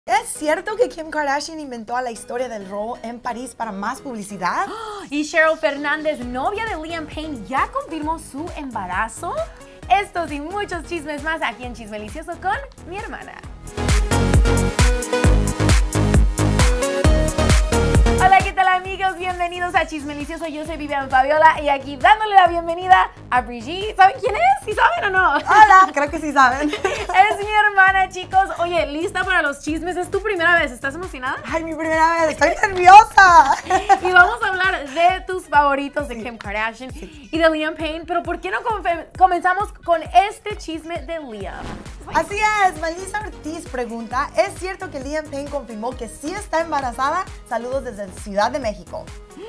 ¿Es cierto que Kim Kardashian inventó la historia del robo en París para más publicidad? Y Cheryl Fernández, novia de Liam Payne, ya confirmó su embarazo. Estos y muchos chismes más aquí en Chismelicioso con mi hermana. Hola, ¿qué tal amigos? Bienvenidos a Chismelicioso. Yo soy Vivian Fabiola y aquí dándole la bienvenida a Brigitte. ¿Saben quién es? ¿Sí saben o no? Hola, creo que sí saben. Es mi hermana, chicos. Oye, ¿lista para los chismes? Es tu primera vez. ¿Estás emocionada? Ay, mi primera vez. Estoy nerviosa. Y vamos a hablar de tus favoritos de Kim Kardashian y de Liam Payne. Pero ¿por qué no comenzamos con este chisme de Liam? Así es, Melissa Ortiz pregunta, ¿es cierto que Liam Payne confirmó que sí está embarazada? Saludos desde Ciudad de México.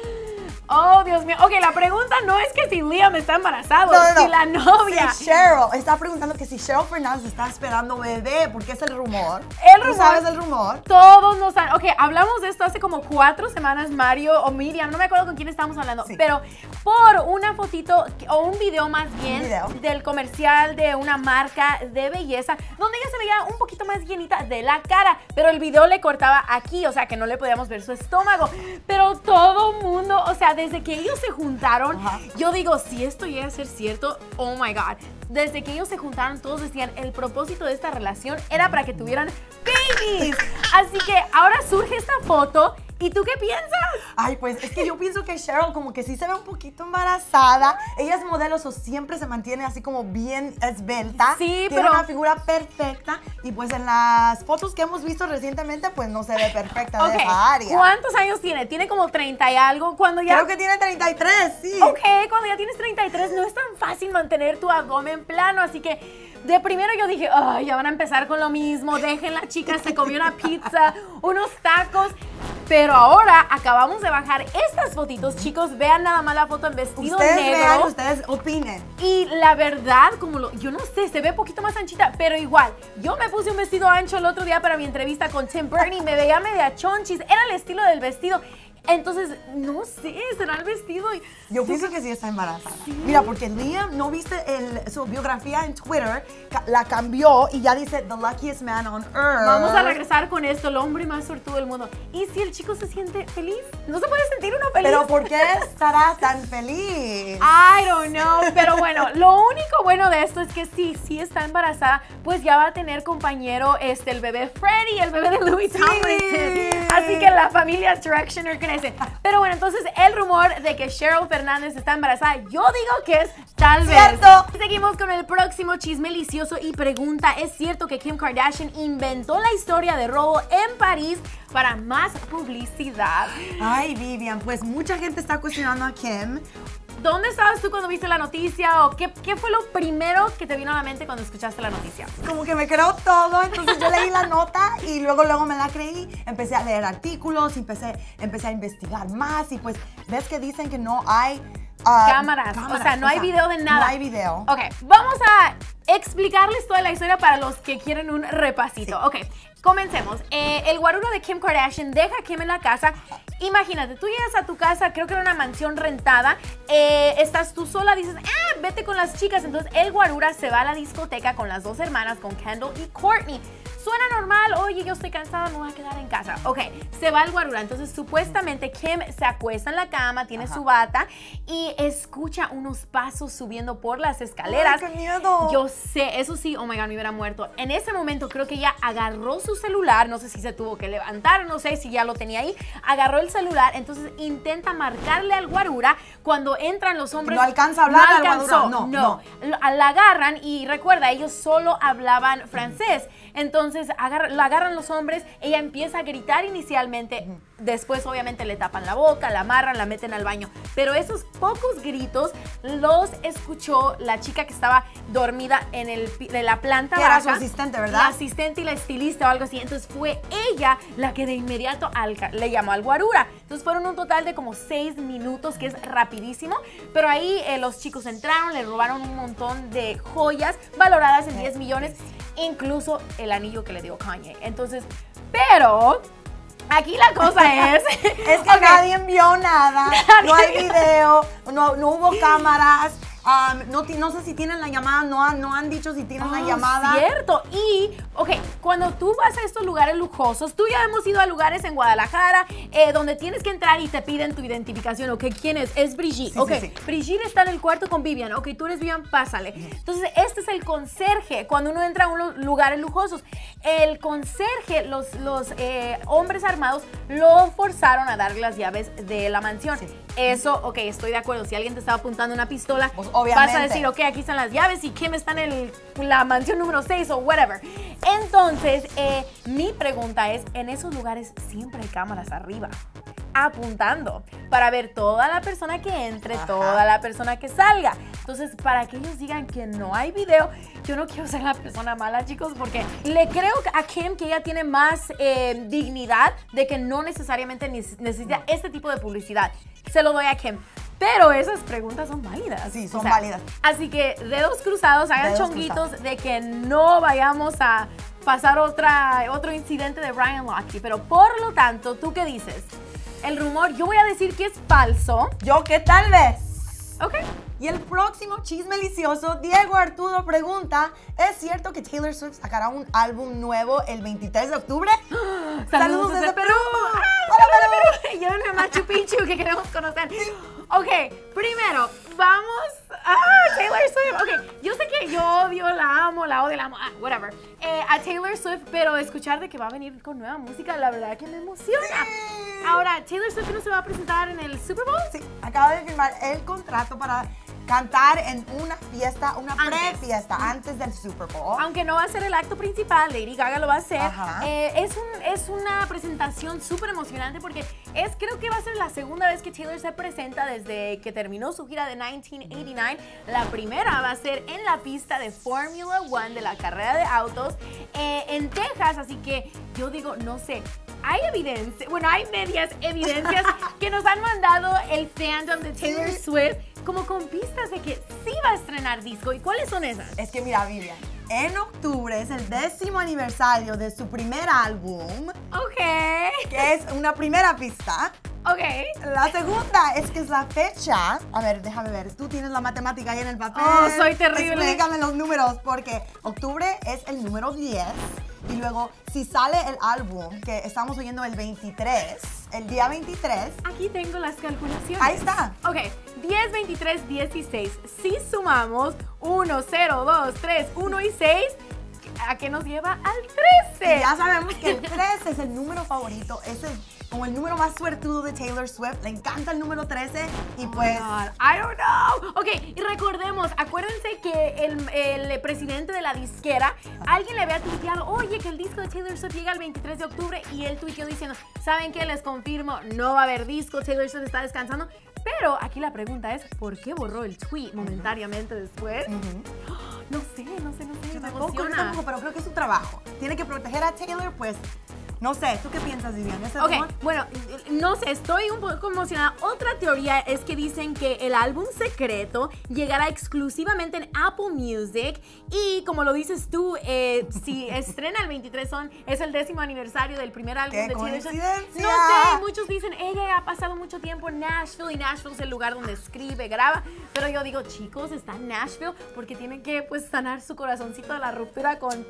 Oh, Dios mío. Ok, la pregunta no es que si Liam está embarazado, No. si la novia. Si Cheryl está preguntando que si Cheryl Fernández está esperando bebé, porque es el rumor. El rumor. ¿Tú sabes el rumor? Todos nos han... Ok, hablamos de esto hace como 4 semanas, Mario o Miriam, no me acuerdo con quién estábamos hablando, Sí. pero por una fotito o un video más bien del comercial de una marca de belleza, donde ella se veía un poquito más llenita de la cara, pero el video le cortaba aquí, o sea que no le podíamos ver su estómago, pero todo mundo, o sea, desde que ellos se juntaron, yo digo, si esto llega a ser cierto, oh my God, desde que ellos se juntaron, todos decían, el propósito de esta relación era para que tuvieran babies. Así que ahora surge esta foto. ¿Y tú qué piensas? Ay, pues es que yo pienso que Cheryl como que sí se ve un poquito embarazada. Ella es modelo, o siempre se mantiene así como bien esbelta. Sí, tiene pero... una figura perfecta. Y pues en las fotos que hemos visto recientemente, pues no se ve perfecta de esa área. ¿Cuántos años tiene? Tiene como 30 y algo. Cuando ya... Creo que tiene 33, sí. Ok, cuando ya tienes 33 no es tan fácil mantener tu abdomen plano, así que... De primero yo dije, ay, ya van a empezar con lo mismo, dejen la chica, se comió una pizza, unos tacos. Pero ahora acabamos de bajar estas fotitos, chicos, vean nada más la foto en vestido ustedes negro. vean, ustedes opinen. Y la verdad, yo no sé, se ve un poquito más anchita, pero igual, yo me puse un vestido ancho el otro día para mi entrevista con Tim Burton y me veía media chonchis, era el estilo del vestido. Entonces, no sé, será el vestido. Yo pienso que sí está embarazada. Sí. Mira, porque Liam, ¿no viste su biografía en Twitter? La cambió y ya dice The Luckiest Man on Earth. Vamos a regresar con esto, el hombre más suertudo del mundo. ¿Y si el chico se siente feliz? ¿No se puede sentir uno feliz? ¿Pero por qué estará tan feliz? I don't know, pero bueno, lo único bueno de esto es que sí está embarazada, pues ya va a tener compañero el bebé Freddie, el bebé de Louis Tomlinson. Así que la familia Directioner crece. Pero bueno, entonces el rumor de que Cheryl Fernández está embarazada, yo digo que es tal vez. ¡Cierto! Seguimos con el próximo chismelicioso y pregunta, ¿es cierto que Kim Kardashian inventó la historia de robo en París para más publicidad? Ay, Vivian, pues mucha gente está cuestionando a Kim. ¿Dónde estabas tú cuando viste la noticia? ¿O qué fue lo primero que te vino a la mente cuando escuchaste la noticia? Como que me creo todo, entonces yo leí la nota y luego me la creí. Empecé a leer artículos, empecé a investigar más y pues ves que dicen que no hay cámaras. O sea, no hay video de nada. No hay video. Ok, vamos a explicarles toda la historia para los que quieren un repasito. Sí. Ok, comencemos. El guaruro de Kim Kardashian deja a Kim en la casa. Imagínate, tú llegas a tu casa, creo que era una mansión rentada, estás tú sola, dices, vete con las chicas. Entonces el guarura se va a la discoteca con las dos hermanas, con Kendall y Courtney. Suena normal, oye, yo estoy cansada, me voy a quedar en casa. Ok, se va el guarura. Entonces, supuestamente, Kim se acuesta en la cama, tiene su bata y escucha unos pasos subiendo por las escaleras. ¡Ay, qué miedo! Yo sé, eso sí, oh my God, me hubiera muerto. En ese momento, creo que ella agarró su celular, no sé si se tuvo que levantar, no sé si ya lo tenía ahí, agarró el celular, entonces intenta marcarle al guarura. Cuando entran los hombres... No alcanza a hablar no al alcanzó, guarura, no. La agarran y recuerda, ellos solo hablaban francés. Entonces la agarran los hombres, ella empieza a gritar inicialmente, después obviamente le tapan la boca, la amarran, la meten al baño, pero esos pocos gritos los escuchó la chica que estaba dormida de la planta baja. Era su asistente, ¿verdad? La asistente y la estilista o algo así. Entonces fue ella la que de inmediato le llamó al guarura. Entonces fueron un total de como 6 minutos, que es rapidísimo, pero ahí los chicos entraron, le robaron un montón de joyas valoradas en 10 millones, incluso el anillo que le dio Kanye. Entonces, pero aquí la cosa es... Es que nadie vio nada, no hay video, no hubo cámaras. No sé si tienen la llamada, no han dicho si tienen la llamada. Cierto, y Ok, cuando tú vas a estos lugares lujosos, tú ya hemos ido a lugares en Guadalajara donde tienes que entrar y te piden tu identificación. Ok, ¿quién es? Es Brigitte. Sí, ok, sí, sí. Brigitte está en el cuarto con Vivian. Ok, tú eres Vivian, pásale. Entonces, este es el conserje. Cuando uno entra a unos lugares lujosos, el conserje, los hombres armados lo forzaron a darle las llaves de la mansión. Sí. Eso, ok, estoy de acuerdo. Si alguien te estaba apuntando una pistola, Pues, obviamente. vas a decir, ok, aquí están las llaves y Kim está en la mansión número 6 o whatever. Entonces, mi pregunta es, en esos lugares siempre hay cámaras arriba, apuntando, para ver toda la persona que entre, Ajá. toda la persona que salga. Entonces, para que ellos digan que no hay video, yo no quiero ser la persona mala, chicos, porque le creo a Kim que ella tiene más dignidad de que no necesariamente necesita este tipo de publicidad. Se lo doy a Kim. Pero esas preguntas son válidas. Sí, son válidas. Así que dedos cruzados, hagan Dedos chonguitos cruzados. de que no vayamos a pasar otro incidente de Ryan Lochte. Pero por lo tanto, ¿tú qué dices? El rumor, yo voy a decir que es falso. Yo que tal vez. Ok. Y el próximo chisme delicioso, Diego Arturo pregunta, ¿es cierto que Taylor Swift sacará un álbum nuevo el 23 de octubre? Saludos desde Perú. ¡Hola, Perú! Y ahora Machu Picchu que queremos conocer. Ok, primero, vamos a Taylor Swift. Ok, yo sé que yo odio, la amo, la odio, la amo, whatever. A Taylor Swift, pero escuchar de que va a venir con nueva música, la verdad que me emociona. Sí. Ahora, Taylor Swift no se va a presentar en el Super Bowl. Sí, acaba de firmar el contrato para cantar en una fiesta, una Antes. pre-fiesta antes del Super Bowl. Aunque no va a ser el acto principal, Lady Gaga lo va a hacer. Ajá. Es una presentación súper emocionante porque creo que va a ser la segunda vez que Taylor se presenta desde que terminó su gira de 1989. La primera va a ser en la pista de Formula One de la carrera de autos en Texas. Así que yo digo, no sé. Hay evidencia, bueno, hay medias evidencias que nos han mandado el fandom de Taylor Sí. Swift como con pistas de que sí va a estrenar disco. ¿Y cuáles son esas? Es que mira, Vivian, en octubre es el 10º aniversario de su primer álbum, Ok. que es una primera pista. Ok. La segunda es que es la fecha. A ver, déjame ver. Tú tienes la matemática ahí en el papel. Oh, soy terrible. Explícame los números, porque octubre es el número 10. Y luego, si sale el álbum, que estamos oyendo el 23, el día 23, Aquí tengo las calculaciones. ahí está. Ok, 10, 23, 16. Si sumamos 1, 0, 2, 3, 1 y 6, ¿a qué nos lleva? Al 13. Y ya sabemos que el 13 es el número favorito, es como el número más suertudo de Taylor Swift. Le encanta el número 13 y pues... God, I don't know. Ok, y recordemos, acuérdense que el presidente de la disquera, alguien le había tuiteado, oye, que el disco de Taylor Swift llega el 23 de octubre y él tuiteó diciendo, ¿saben qué? Les confirmo, no va a haber disco, Taylor Swift está descansando. Pero aquí la pregunta es, ¿por qué borró el tweet momentáneamente después? No sé, Yo me tampoco, emociona. pero creo que es su trabajo. Tiene que proteger a Taylor, pues... No sé, ¿tú qué piensas, Vivian? ¿Ese Ok, rumor? bueno, no sé, estoy un poco emocionada. Otra teoría es que dicen que el álbum secreto llegará exclusivamente en Apple Music y como lo dices tú, si estrena el 23 es el 10º aniversario del primer álbum ¡Qué de Taylor Swift. coincidencia! No sé, muchos dicen, ella ha pasado mucho tiempo en Nashville y Nashville es el lugar donde escribe, graba, pero yo digo, chicos, está en Nashville porque tienen que pues sanar su corazoncito de la ruptura con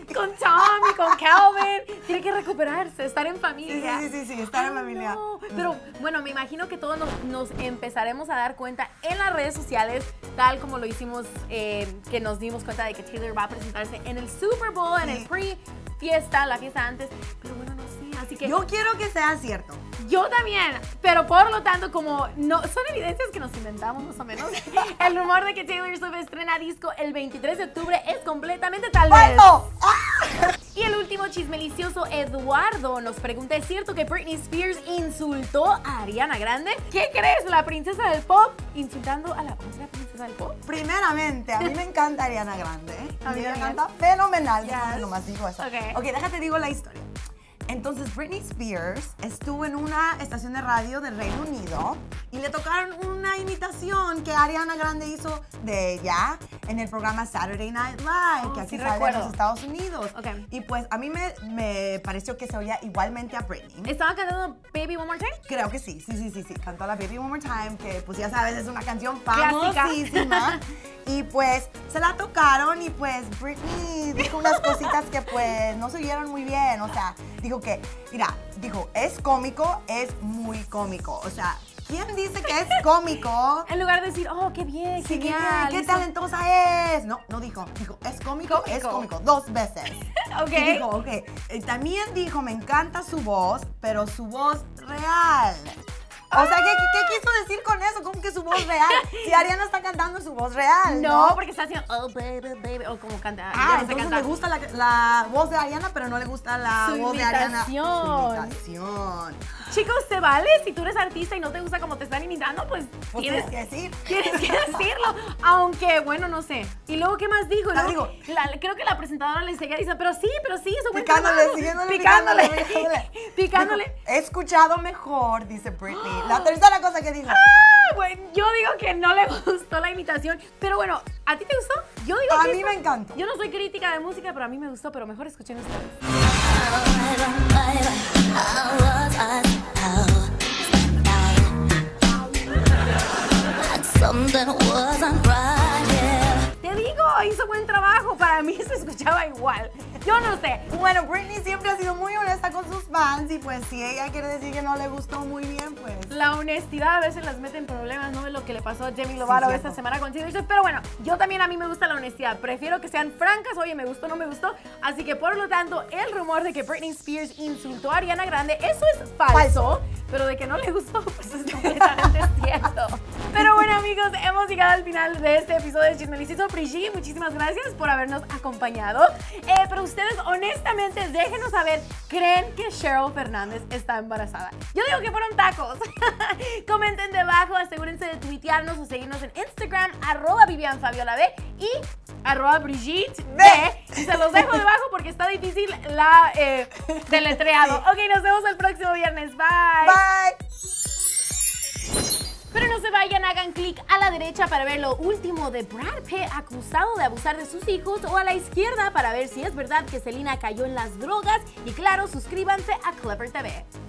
Tom y con Calvin. Tiene que recuperarse, estar en familia. Sí, estar en familia. No, pero bueno, me imagino que todos nos empezaremos a dar cuenta en las redes sociales, tal como lo hicimos, que nos dimos cuenta de que Taylor va a presentarse en el Super Bowl, en el pre-fiesta, la fiesta antes. Pero bueno, no sé, así que Yo quiero que sea cierto. yo también, pero por lo tanto, como no son evidencias que nos inventamos más o menos, el rumor de que Taylor Swift estrena disco el 23 de octubre es completamente tal vez. ¡Falso! Y el último chismelicioso, Eduardo, nos pregunta, ¿es cierto que Britney Spears insultó a Ariana Grande? ¿Qué crees? La princesa del pop insultando a la otra princesa del pop. Primeramente, a mí me encanta Ariana Grande. A mí me también. encanta fenomenal. Yes. Déjame nomás digo eso. Ok. Ok, déjate digo la historia. En entonces Britney Spears estuvo en una estación de radio del Reino Unido y le tocaron una imitación que Ariana Grande hizo de ella en el programa Saturday Night Live, que aquí sí sale en recuerdo. los Estados Unidos. Ok. Y pues a mí me pareció que se oía igualmente a Britney. ¿Estaba cantando Baby One More Time? Creo que sí. Cantó la Baby One More Time, que pues ya sabes, es una canción Clásica. famosísima. Y pues se la tocaron y pues Britney dijo unas cositas que pues no se oyeron muy bien. O sea, dijo, es cómico, es muy cómico. O sea, ¿quién dice que es cómico? En lugar de decir, oh, qué bien, Sí, genial. qué talentosa es. No dijo, es cómico, es cómico, 2 veces. Ok. Y dijo, ok. También dijo, me encanta su voz, pero su voz real. O sea, ¿qué quiso decir con eso? ¿Cómo que su voz real? Si Ariana está cantando su voz real, No, ¿no? porque está haciendo, oh, baby, baby, o como canta. ya Ah, no sé entonces cantar. le gusta la voz de Ariana, pero no le gusta la Su voz de Ariana. imitación. Su imitación. Chicos, ¿te vale? Si tú eres artista y no te gusta cómo te están imitando, pues Pues tienes tienes que decir. Tienes que decirlo, aunque bueno, no sé. Y luego, ¿qué más dijo? Ah, Luego, digo. creo que la presentadora le seguía diciendo, pero sí, su buen Picándole, trabajo. siguiéndole, Picándole. Picándole. Dijo, he escuchado mejor, dice Britney. La tercera cosa que dijo. Ah, bueno, yo digo que no le gustó la imitación, pero bueno, ¿a ti te gustó? Yo digo A que mí me encantó. Yo no soy crítica de música, pero a mí me gustó, pero mejor escuchen ustedes. Something wasn't right, yeah. Te digo, hizo buen trabajo, para mí se escuchaba igual. Yo no sé. Bueno, Britney siempre ha sido muy honesta con sus fans y pues si ella quiere decir que no le gustó muy bien, pues... La honestidad a veces las mete en problemas, ¿no? Es lo que le pasó a Demi Lovato cierto. esta semana con Taylor Swift. Pero bueno, yo también a mí me gusta la honestidad. Prefiero que sean francas, oye, me gustó, no me gustó. Así que por lo tanto, el rumor de que Britney Spears insultó a Ariana Grande, eso es falso. Pero de que no le gustó, pues es completamente cierto. Pero bueno, amigos, hemos llegado al final de este episodio de Chismelicioso. Brigitte, muchísimas gracias por habernos acompañado. Pero ustedes, honestamente, déjenos saber, ¿creen que Cheryl Fernández está embarazada? Yo digo que fueron tacos. Comenten debajo, asegúrense de tuitearnos o seguirnos en Instagram, @VivianFabiolaB y @BrigitteB. Y se los dejo debajo porque está difícil la deletreado. Ok, nos vemos el próximo viernes. Bye. Bye. Pero no se vayan, hagan clic a la derecha para ver lo último de Brad Pitt acusado de abusar de sus hijos, o a la izquierda para ver si es verdad que Selena cayó en las drogas. Y claro, suscríbanse a Clever TV.